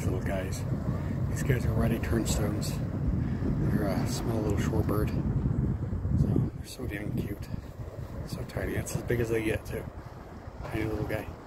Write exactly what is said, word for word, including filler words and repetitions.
these little guys. These guys are Ruddy Turnstones. They're a small little shorebird. So they're so damn cute. So tiny. That's as big as they get too. Tiny little guy.